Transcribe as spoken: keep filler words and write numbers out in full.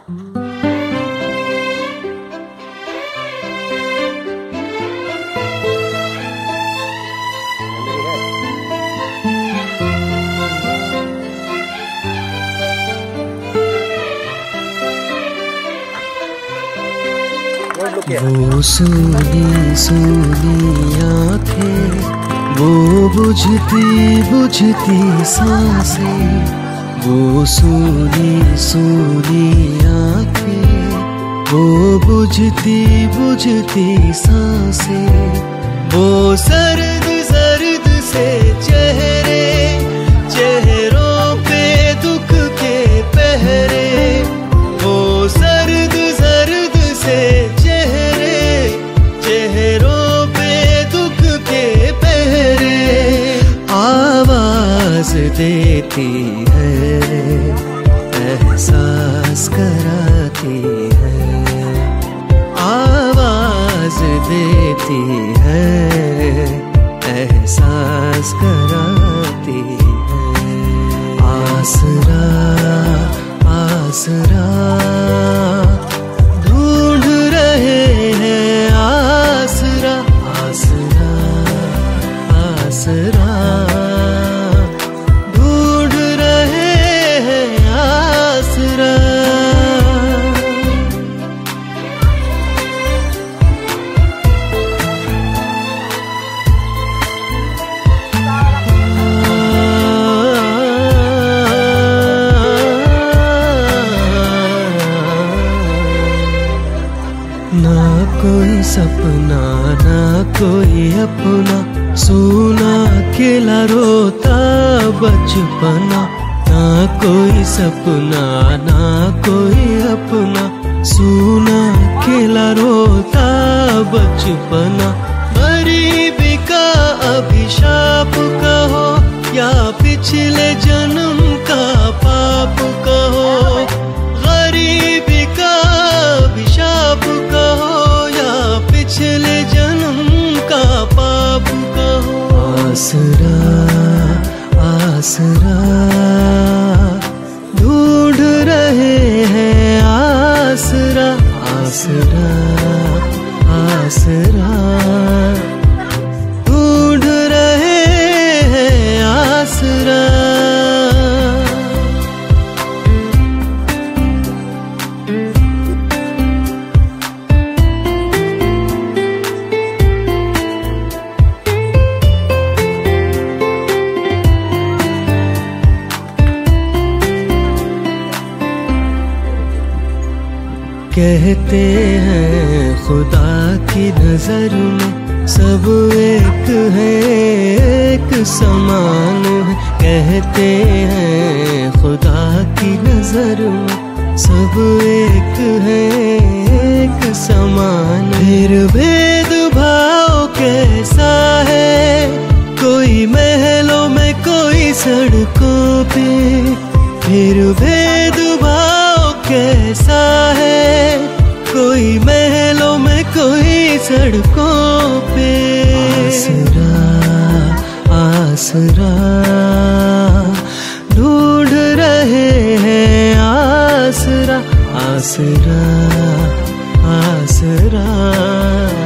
वो सूनी सूनी आँखें, वो बुझती बुझती सांसें, वो सूनी सूनी आँखें, वो बुझती बुझती सांसें, वो सर्द सर्द से चेहरे, चेहरों पे दुख के पहरे, वो सर्द सर्द से चेहरों पे दुख के पहरे, आवाज देती है, एहसास कराती है, आवाज देती है, एहसास कराती है। आसरा आसरा ढूंढ रहे हैं, आसरा आसरा आसरा ढूंढ रहे हैं, आसरा। ना कोई सपना ना कोई अपना, सूना अकेला रोता बचपना, ना कोई सपना ना कोई अपना, सूना अकेला रोता बचपना। गरीबी का अभिशाप कहो या पिछले जन्म का पाप कहो, गरीबी का अभिशाप कहो या पिछले जन्म का पाप कहो। आसरा आसरा ढूंढ रहे हैं, आसरा आसरा आसरा ढूंढ रहे हैं, आसरा। कहते हैं खुदा की नजर में सब एक है, एक समान है। कहते हैं खुदा की नजर में सब एक है, एक समान। फिर भेदभाव कैसा है, कोई महलों में कोई सड़कों पे, फिर भेदभाव कैसा है, कोई महलों में कोई सड़कों पे। आसरा आसरा ढूंढ रहे हैं, आसरा आसरा आसरा।